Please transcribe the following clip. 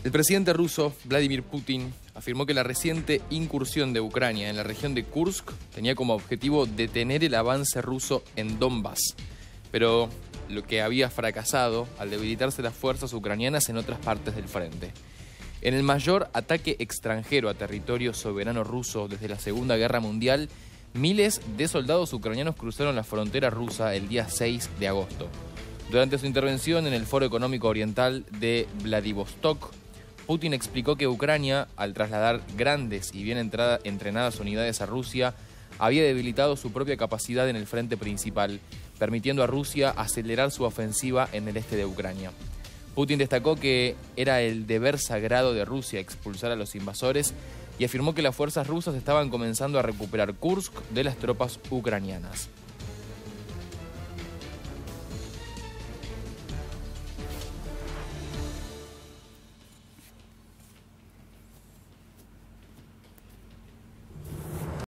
El presidente ruso, Vladimir Putin, afirmó que la reciente incursión de Ucrania en la región de Kursk tenía como objetivo detener el avance ruso en Donbass, pero lo que había fracasado al debilitarse las fuerzas ucranianas en otras partes del frente. En el mayor ataque extranjero a territorio soberano ruso desde la Segunda Guerra Mundial, miles de soldados ucranianos cruzaron la frontera rusa el día 6 de agosto. Durante su intervención en el Foro Económico Oriental de Vladivostok, Putin explicó que Ucrania, al trasladar grandes y bien entrenadas unidades a Rusia, había debilitado su propia capacidad en el frente principal, permitiendo a Rusia acelerar su ofensiva en el este de Ucrania. Putin destacó que era el deber sagrado de Rusia expulsar a los invasores y afirmó que las fuerzas rusas estaban comenzando a recuperar Kursk de las tropas ucranianas.